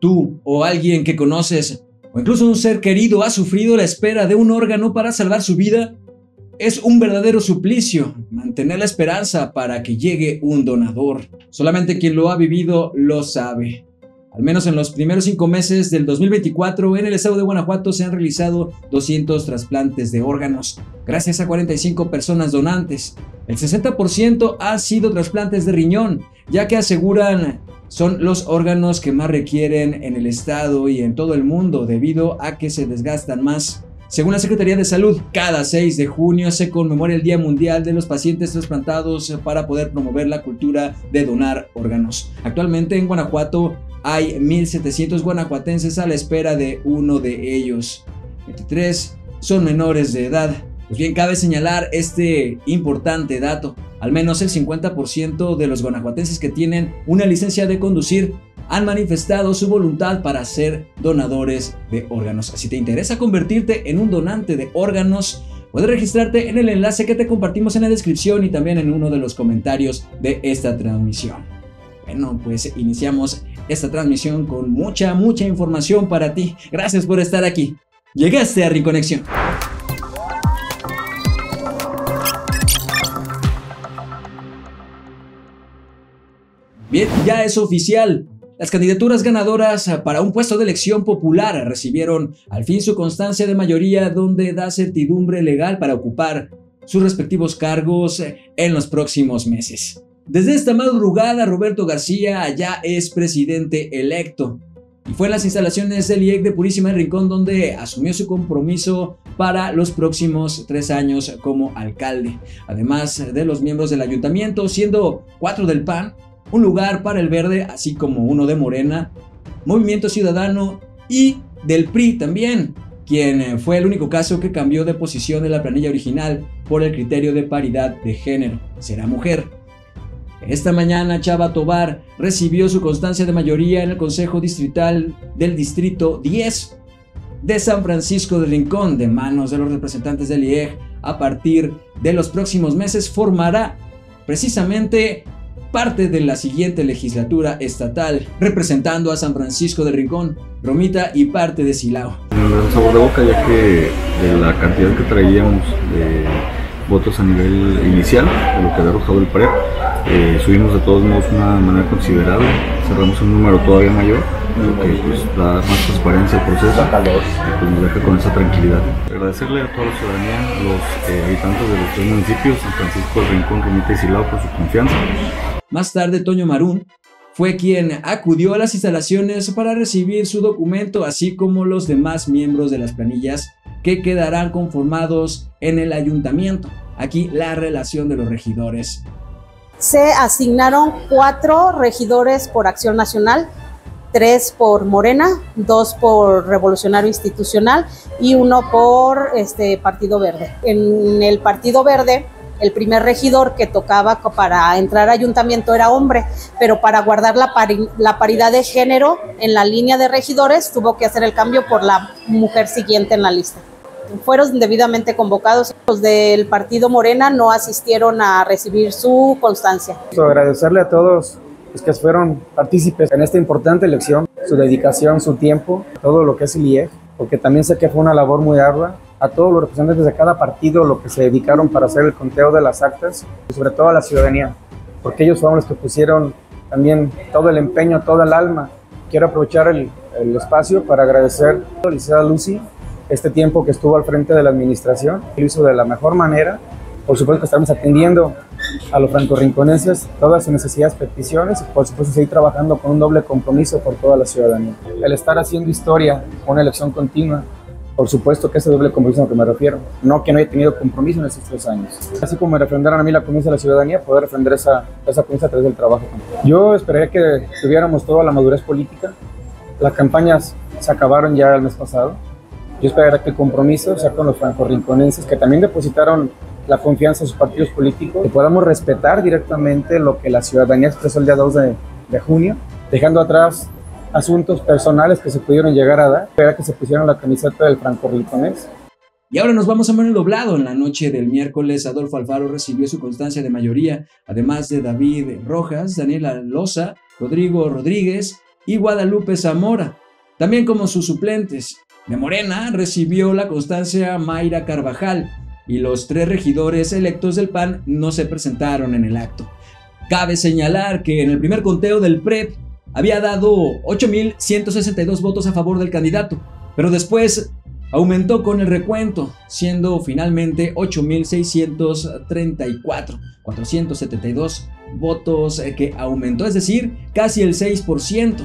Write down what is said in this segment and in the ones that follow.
tú o alguien que conoces o incluso un ser querido ha sufrido la espera de un órgano para salvar su vida, es un verdadero suplicio mantener la esperanza para que llegue un donador. Solamente quien lo ha vivido lo sabe. Al menos en los primeros 5 meses del 2024, en el estado de Guanajuato se han realizado 200 trasplantes de órganos, gracias a 45 personas donantes. El 60% ha sido trasplantes de riñón, ya que aseguran son los órganos que más requieren en el estado y en todo el mundo debido a que se desgastan más. Según la Secretaría de Salud, cada 6 de junio se conmemora el Día Mundial de los Pacientes Trasplantados para poder promover la cultura de donar órganos. Actualmente en Guanajuato hay 1,700 guanajuatenses a la espera de uno de ellos. 23 son menores de edad. Pues bien, cabe señalar este importante dato. Al menos el 50% de los guanajuatenses que tienen una licencia de conducir han manifestado su voluntad para ser donadores de órganos. Si te interesa convertirte en un donante de órganos, puedes registrarte en el enlace que te compartimos en la descripción y también en uno de los comentarios de esta transmisión. Bueno, pues iniciamos esta transmisión con mucha información para ti. Gracias por estar aquí. Llegaste a Rinconexión. Bien, ya es oficial. Las candidaturas ganadoras para un puesto de elección popular recibieron al fin su constancia de mayoría, donde da certidumbre legal para ocupar sus respectivos cargos en los próximos meses. Desde esta madrugada, Roberto García ya es presidente electo y fue en las instalaciones del IEC de Purísima del Rincón donde asumió su compromiso para los próximos 3 años como alcalde, además de los miembros del ayuntamiento, siendo 4 del PAN, un lugar para el Verde, así como uno de Morena, Movimiento Ciudadano y del PRI también, quien fue el único caso que cambió de posición de la planilla original por el criterio de paridad de género, será mujer. Esta mañana Chava Tobar recibió su constancia de mayoría en el Consejo Distrital del Distrito 10 de San Francisco del Rincón, de manos de los representantes del IEG. A partir de los próximos meses formará precisamente parte de la siguiente legislatura estatal, representando a San Francisco del Rincón, Romita y parte de Silao. Me da un sabor de boca, ya que de la cantidad que traíamos de votos a nivel inicial, de lo que había arrojado el PREP, subimos de todos modos una manera considerable, cerramos un número todavía mayor, lo que pues, da más transparencia al proceso y pues, nos deja con esa tranquilidad. Agradecerle a toda la ciudadanía, a los habitantes de los 3 municipios, San Francisco del Rincón, Romita y Silao, por su confianza. Más tarde, Toño Marún fue quien acudió a las instalaciones para recibir su documento, así como los demás miembros de las planillas que quedarán conformados en el ayuntamiento. Aquí la relación de los regidores. Se asignaron 4 regidores por Acción Nacional, 3 por Morena, 2 por Revolucionario Institucional y 1 por Partido Verde. En el Partido Verde, el primer regidor que tocaba para entrar a ayuntamiento era hombre, pero para guardar la paridad de género en la línea de regidores tuvo que hacer el cambio por la mujer siguiente en la lista. Fueron debidamente convocados. Los del Partido Morena no asistieron a recibir su constancia. Agradecerle a todos los que fueron partícipes en esta importante elección, su dedicación, su tiempo, todo lo que es el IEG, porque también sé que fue una labor muy ardua. A todos los representantes de cada partido, lo que se dedicaron para hacer el conteo de las actas, y sobre todo a la ciudadanía, porque ellos fueron los que pusieron también todo el empeño, toda el alma. Quiero aprovechar el espacio para agradecer a la licenciada Lucy este tiempo que estuvo al frente de la administración, lo hizo de la mejor manera. Por supuesto que estamos atendiendo a los francorrinconenses todas sus necesidades, peticiones, y por supuesto seguir trabajando con un doble compromiso por toda la ciudadanía. El estar haciendo historia, una elección continua, por supuesto que ese doble compromiso a lo que me refiero, no que no haya tenido compromiso en estos 3 años. Así como me refrendaron a mí la confianza de la ciudadanía, poder refrendar esa confianza a través del trabajo. Yo esperaría que tuviéramos toda la madurez política. Las campañas se acabaron ya el mes pasado. Yo esperaría que el compromiso sea con los francorrinconenses, que también depositaron la confianza en sus partidos políticos, que podamos respetar directamente lo que la ciudadanía expresó el día 2 de junio, dejando atrás asuntos personales que se pudieron llegar a dar. Espera que se pusieron la camiseta del francorrinconés. Y ahora nos vamos a Manuel Doblado. En la noche del miércoles, Adolfo Alfaro recibió su constancia de mayoría, además de David Rojas, Daniela Loza, Rodrigo Rodríguez, y Guadalupe Zamora, también como sus suplentes. De Morena recibió la constancia Mayra Carvajal y los 3 regidores electos del PAN no se presentaron en el acto. Cabe señalar que en el primer conteo del PREP había dado 8.162 votos a favor del candidato, pero después aumentó con el recuento, siendo finalmente 8.634, 472 votos que aumentó, es decir, casi el 6%.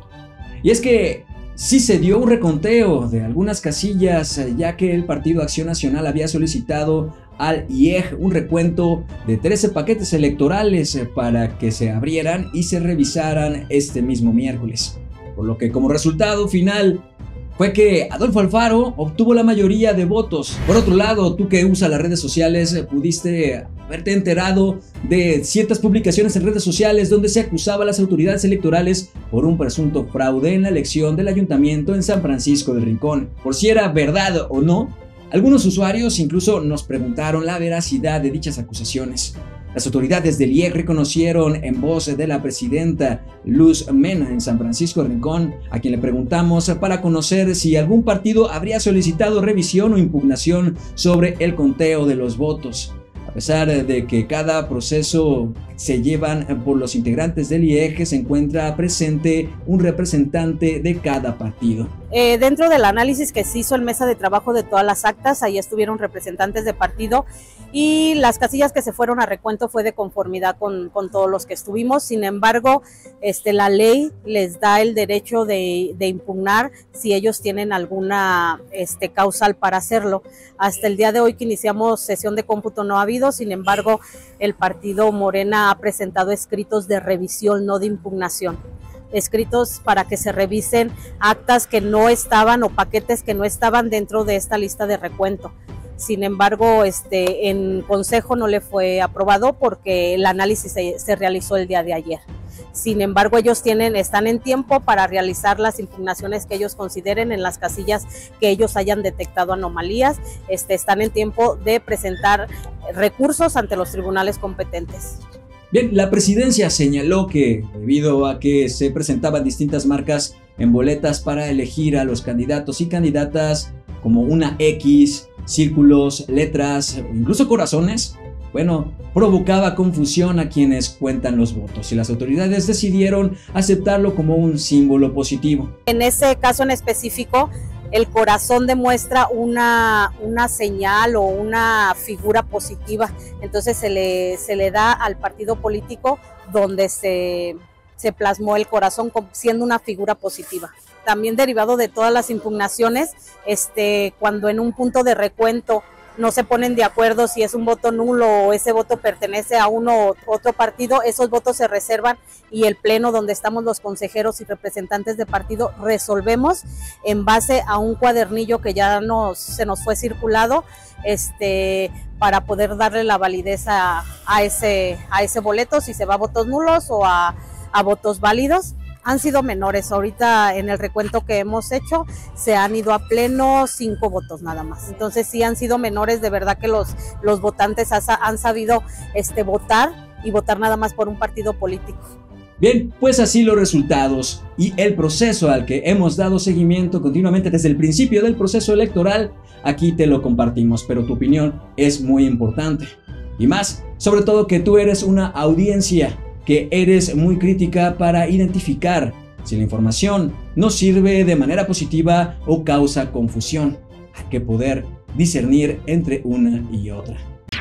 Y es que sí se dio un reconteo de algunas casillas, ya que el Partido Acción Nacional había solicitado al IEG un recuento de 13 paquetes electorales para que se abrieran y se revisaran este mismo miércoles. Por lo que como resultado final fue que Adolfo Alfaro obtuvo la mayoría de votos. Por otro lado, tú que usas las redes sociales pudiste haberte enterado de ciertas publicaciones en redes sociales donde se acusaba a las autoridades electorales por un presunto fraude en la elección del ayuntamiento en San Francisco del Rincón. Por si era verdad o no, algunos usuarios incluso nos preguntaron la veracidad de dichas acusaciones. Las autoridades del IEG reconocieron en voz de la presidenta Luz Mena en San Francisco del Rincón, a quien le preguntamos para conocer si algún partido habría solicitado revisión o impugnación sobre el conteo de los votos. A pesar de que cada proceso se llevan por los integrantes del IEG, se encuentra presente un representante de cada partido. Dentro del análisis que se hizo en mesa de trabajo de todas las actas, ahí estuvieron representantes de partido y las casillas que se fueron a recuento fue de conformidad con todos los que estuvimos. Sin embargo, la ley les da el derecho de impugnar si ellos tienen alguna causal para hacerlo. Hasta el día de hoy que iniciamos sesión de cómputo no ha habido, sin embargo, el partido Morena ha presentado escritos de revisión, no de impugnación. Escritos para que se revisen actas que no estaban o paquetes que no estaban dentro de esta lista de recuento. Sin embargo, en consejo no le fue aprobado porque el análisis se realizó el día de ayer. Sin embargo, ellos están en tiempo para realizar las impugnaciones que ellos consideren en las casillas que ellos hayan detectado anomalías. Están en tiempo de presentar recursos ante los tribunales competentes. Bien, la presidencia señaló que debido a que se presentaban distintas marcas en boletas para elegir a los candidatos y candidatas como una X, círculos, letras o incluso corazones, provocaba confusión a quienes cuentan los votos y las autoridades decidieron aceptarlo como un símbolo positivo. En ese caso en específico, el corazón demuestra una señal o una figura positiva, entonces se le da al partido político donde se plasmó el corazón siendo una figura positiva. También derivado de todas las impugnaciones, cuando en un punto de recuento no se ponen de acuerdo si es un voto nulo o ese voto pertenece a uno u otro partido, esos votos se reservan y el pleno donde estamos los consejeros y representantes de partido resolvemos en base a un cuadernillo que ya se nos fue circulado para poder darle la validez a ese boleto, si se va a votos nulos o a votos válidos. Han sido menores, ahorita en el recuento que hemos hecho se han ido a pleno 5 votos nada más, entonces sí han sido menores, de verdad que los votantes han sabido votar y votar nada más por un partido político. Bien, pues así los resultados y el proceso al que hemos dado seguimiento continuamente desde el principio del proceso electoral, aquí te lo compartimos, pero tu opinión es muy importante y más, sobre todo que tú eres una audiencia que eres muy crítica para identificar si la información no sirve de manera positiva o causa confusión. Hay que poder discernir entre una y otra.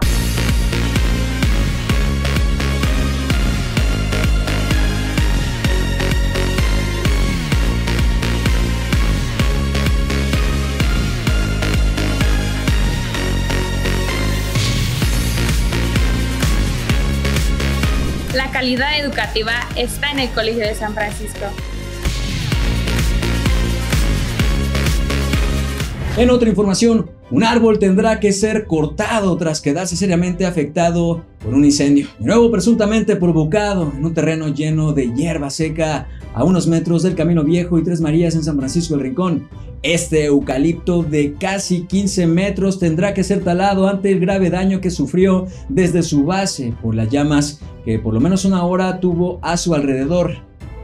La calidad educativa está en el Colegio de San Francisco. En otra información, un árbol tendrá que ser cortado tras quedarse seriamente afectado por un incendio, de nuevo presuntamente provocado en un terreno lleno de hierba seca a unos metros del Camino Viejo y Tres Marías en San Francisco del Rincón. Este eucalipto de casi 15 metros tendrá que ser talado ante el grave daño que sufrió desde su base por las llamas que por lo menos una hora tuvo a su alrededor.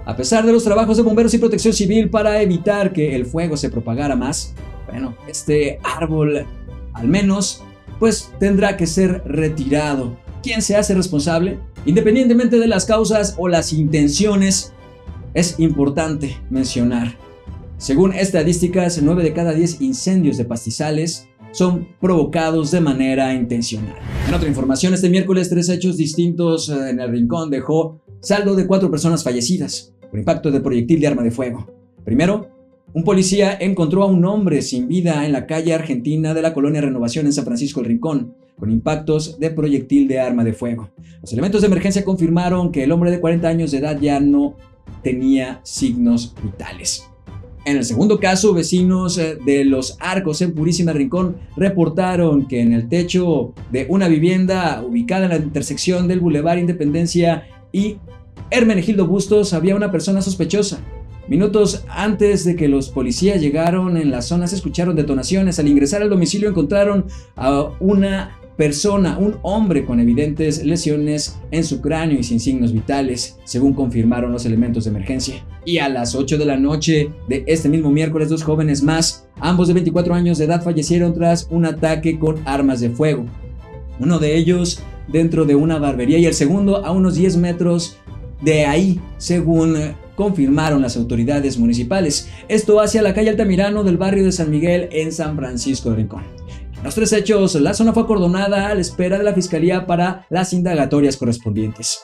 A pesar de los trabajos de bomberos y protección civil para evitar que el fuego se propagara más, bueno, este árbol al menos pues tendrá que ser retirado. ¿Quién se hace responsable? Independientemente de las causas o las intenciones, es importante mencionar. Según estadísticas, 9 de cada 10 incendios de pastizales son provocados de manera intencional. En otra información, este miércoles 3 hechos distintos en El Rincón dejó saldo de 4 personas fallecidas por impacto de proyectil de arma de fuego. Primero, un policía encontró a un hombre sin vida en la calle Argentina de la colonia Renovación en San Francisco del Rincón, con impactos de proyectil de arma de fuego. Los elementos de emergencia confirmaron que el hombre de 40 años de edad ya no tenía signos vitales. En el segundo caso, vecinos de Los Arcos en Purísima Rincón reportaron que en el techo de una vivienda ubicada en la intersección del Boulevard Independencia y Hermenegildo Bustos había una persona sospechosa. Minutos antes de que los policías llegaron en la zona se escucharon detonaciones. Al ingresar al domicilio encontraron a una persona, un hombre con evidentes lesiones en su cráneo y sin signos vitales, según confirmaron los elementos de emergencia. Y a las 8 de la noche de este mismo miércoles, 2 jóvenes más, ambos de 24 años de edad, fallecieron tras un ataque con armas de fuego. Uno de ellos dentro de una barbería y el segundo a unos 10 metros de ahí, según confirmaron las autoridades municipales. Esto hacia la calle Altamirano del barrio de San Miguel en San Francisco del Rincón. En los 3 hechos, la zona fue acordonada a la espera de la fiscalía para las indagatorias correspondientes.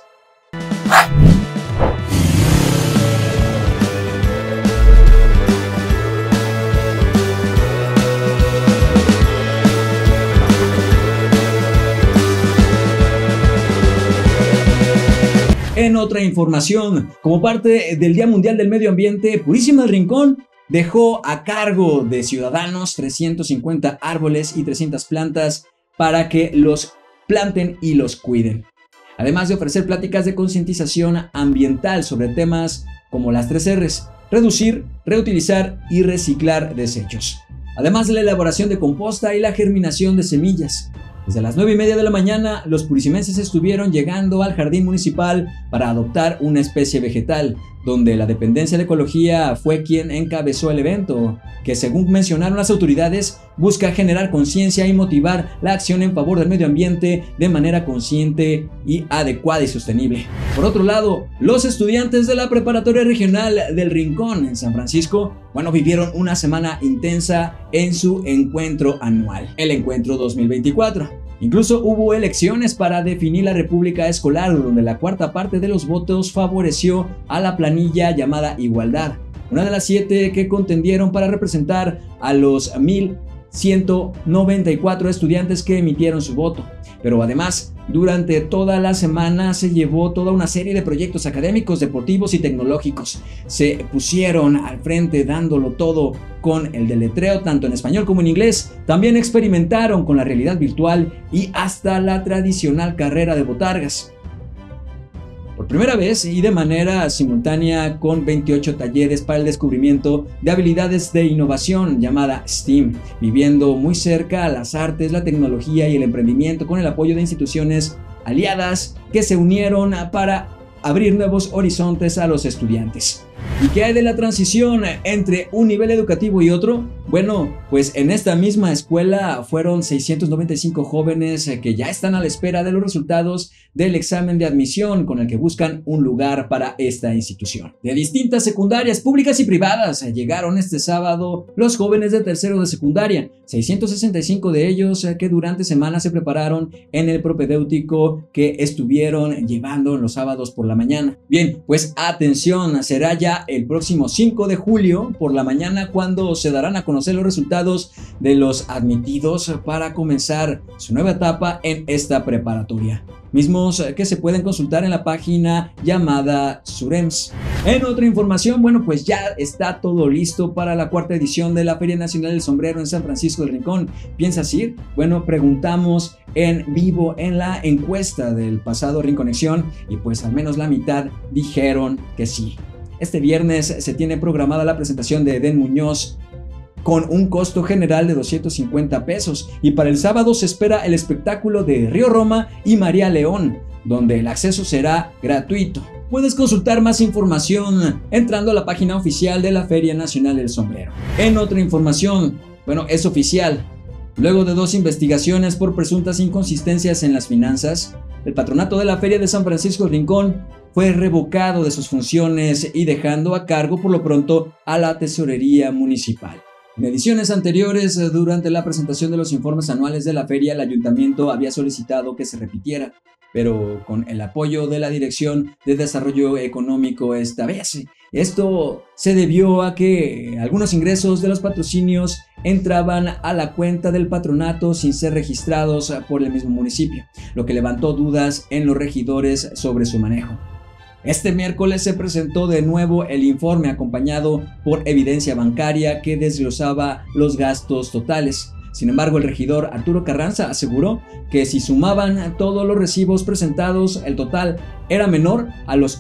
En otra información, como parte del Día Mundial del Medio Ambiente, Purísima del Rincón dejó a cargo de ciudadanos 350 árboles y 300 plantas para que los planten y los cuiden. Además de ofrecer pláticas de concientización ambiental sobre temas como las 3 R's: reducir, reutilizar y reciclar desechos. Además de la elaboración de composta y la germinación de semillas. Desde las 9:30 de la mañana, los purisimenses estuvieron llegando al jardín municipal para adoptar una especie vegetal, donde la dependencia de ecología fue quien encabezó el evento, que según mencionaron las autoridades, busca generar conciencia y motivar la acción en favor del medio ambiente de manera consciente y adecuada y sostenible. Por otro lado, los estudiantes de la Preparatoria Regional del Rincón en San Francisco, vivieron una semana intensa en su encuentro anual, el Encuentro 2024. Incluso hubo elecciones para definir la república escolar, donde la 4ª parte de los votos favoreció a la planilla llamada Igualdad, una de las 7 que contendieron para representar a los 1,194 estudiantes que emitieron su voto. Pero además, durante toda la semana se llevó toda una serie de proyectos académicos, deportivos y tecnológicos. Se pusieron al frente dándolo todo con el deletreo tanto en español como en inglés. También experimentaron con la realidad virtual y hasta la tradicional carrera de botargas. Por primera vez y de manera simultánea con 28 talleres para el descubrimiento de habilidades de innovación llamada STEAM, viviendo muy cerca a las artes, la tecnología y el emprendimiento con el apoyo de instituciones aliadas que se unieron para abrir nuevos horizontes a los estudiantes. ¿Y qué hay de la transición entre un nivel educativo y otro? Bueno, pues en esta misma escuela fueron 695 jóvenes que ya están a la espera de los resultados del examen de admisión con el que buscan un lugar para esta institución. De distintas secundarias públicas y privadas llegaron este sábado los jóvenes de tercero de secundaria, 665 de ellos que durante semanas se prepararon en el propedéutico que estuvieron llevando los sábados por la mañana. Bien, pues atención, será ya el próximo 5 de julio por la mañana cuando se darán a conocer los resultados de los admitidos para comenzar su nueva etapa en esta preparatoria, mismos que se pueden consultar en la página llamada Surems. En otra información, pues ya está todo listo para la 4ª edición de la Feria Nacional del Sombrero en San Francisco del Rincón. ¿Piensas ir? Preguntamos en vivo en la encuesta del pasado Rinconexión y pues al menos la mitad dijeron que sí. Este viernes se tiene programada la presentación de Eden Muñoz con un costo general de 250 pesos y para el sábado se espera el espectáculo de Río Roma y María León. donde el acceso será gratuito. Puedes consultar más información entrando a la página oficial de la Feria Nacional del Sombrero. En otra información, es oficial. Luego de 2 investigaciones por presuntas inconsistencias en las finanzas, el patronato de la Feria de San Francisco Rincón fue revocado de sus funciones y dejando a cargo por lo pronto a la Tesorería Municipal. En ediciones anteriores, durante la presentación de los informes anuales de la feria, el ayuntamiento había solicitado que se repitiera, pero con el apoyo de la Dirección de Desarrollo Económico esta vez. Esto se debió a que algunos ingresos de los patrocinios entraban a la cuenta del patronato sin ser registrados por el mismo municipio, lo que levantó dudas en los regidores sobre su manejo. Este miércoles se presentó de nuevo el informe acompañado por evidencia bancaria que desglosaba los gastos totales. Sin embargo, el regidor Arturo Carranza aseguró que si sumaban todos los recibos presentados, el total era menor a los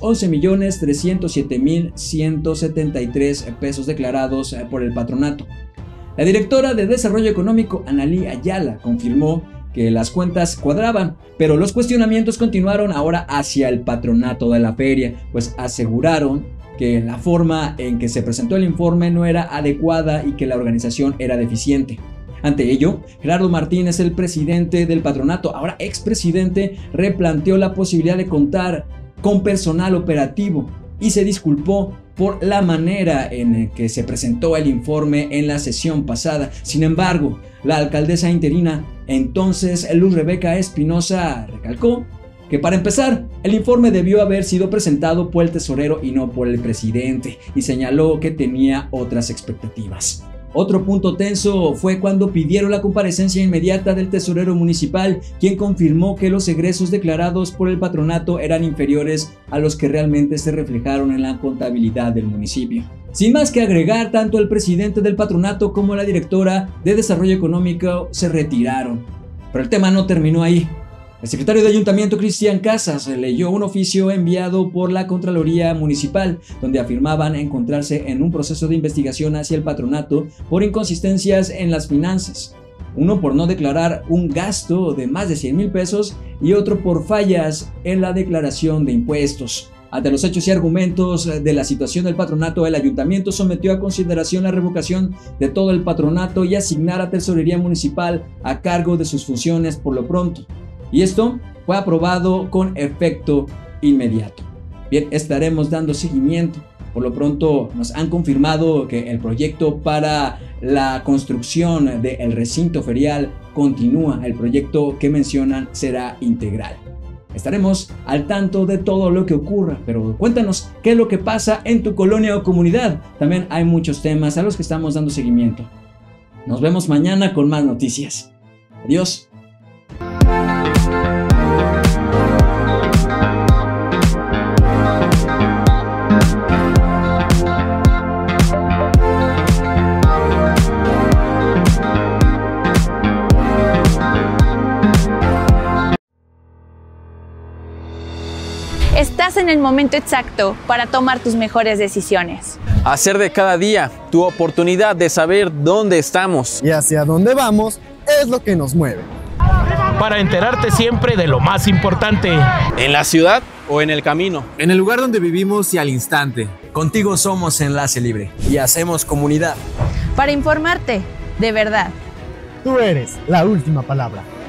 11.307.173 pesos declarados por el patronato. La directora de Desarrollo Económico, Analí Ayala, confirmó que las cuentas cuadraban, pero los cuestionamientos continuaron ahora hacia el patronato de la feria, pues aseguraron que la forma en que se presentó el informe no era adecuada y que la organización era deficiente. Ante ello, Gerardo Martínez, el presidente del patronato, ahora expresidente, replanteó la posibilidad de contar con personal operativo y se disculpó por la manera en que se presentó el informe en la sesión pasada. Sin embargo, la alcaldesa interina, entonces Luz Rebeca Espinosa, recalcó que para empezar, el informe debió haber sido presentado por el tesorero y no por el presidente, y señaló que tenía otras expectativas. Otro punto tenso fue cuando pidieron la comparecencia inmediata del tesorero municipal, quien confirmó que los egresos declarados por el patronato eran inferiores a los que realmente se reflejaron en la contabilidad del municipio. Sin más que agregar, tanto el presidente del patronato como la directora de Desarrollo Económico se retiraron. Pero el tema no terminó ahí. El secretario de Ayuntamiento, Cristian Casas, leyó un oficio enviado por la Contraloría Municipal, donde afirmaban encontrarse en un proceso de investigación hacia el patronato por inconsistencias en las finanzas. Uno por no declarar un gasto de más de 100,000 pesos y otro por fallas en la declaración de impuestos. Ante los hechos y argumentos de la situación del patronato, el ayuntamiento sometió a consideración la revocación de todo el patronato y asignar a Tesorería Municipal a cargo de sus funciones por lo pronto. Y esto fue aprobado con efecto inmediato. Bien, estaremos dando seguimiento. Por lo pronto nos han confirmado que el proyecto para la construcción del recinto ferial continúa. El proyecto que mencionan será integral. Estaremos al tanto de todo lo que ocurra, pero cuéntanos qué es lo que pasa en tu colonia o comunidad. También hay muchos temas a los que estamos dando seguimiento. Nos vemos mañana con más noticias. Adiós. Estás en el momento exacto para tomar tus mejores decisiones. Hacer de cada día tu oportunidad de saber dónde estamos y hacia dónde vamos es lo que nos mueve. Para enterarte siempre de lo más importante. En la ciudad o en el camino. En el lugar donde vivimos y al instante. Contigo somos Enlace Libre y hacemos comunidad. Para informarte, de verdad. Tú eres la última palabra.